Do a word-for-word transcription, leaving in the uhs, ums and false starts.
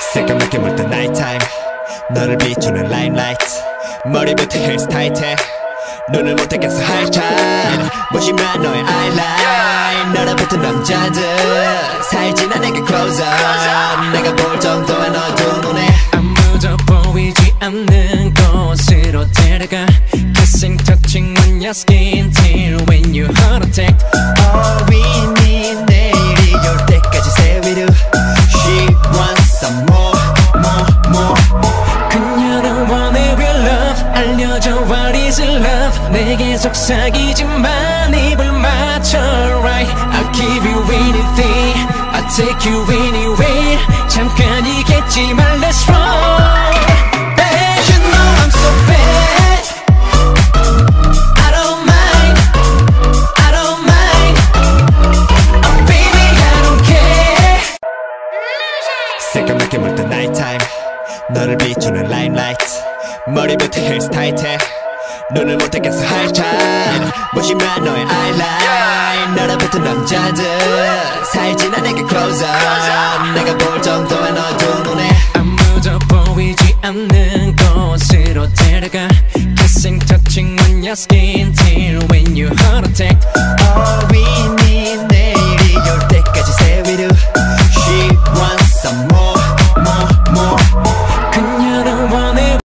새까맣게 물든 nighttime 너를 비추는 limelight 머리부터 헤어스타일에 눈을 못 떼겠어 high time 무심한 너의 eyeline 너를 붙은 남자들 살지나 내게 close up 내가 볼 정도의 너의 눈에 아무도 보이지 않는 곳으로 데려가 Kissing, touching on your skin till when you heart attack All we need 내일이 올 때까지 say we do She wants some more, more, more 그녀는 원해 real love 알려줘 what is love 내게 속삭이지만 입을 맞춰 right I'll give you anything I'll take you anywhere 잠깐이겠지만 let's roll Babe, you know I'm so bad I don't mind I don't mind Oh baby I don't care 새까맣게 물든 nighttime 너를 비추는 limelight 머리부터 헤어스타일에 눈을 못 떼겠어 high time 무심한 너의 eyeline 너를 붙은 남자들 살지나 내게 close up 내가 볼 정도의 너의 두 눈에 아무도 보이지 않는 곳으로 데려가 Kissing, touching on your skin till when you heart attack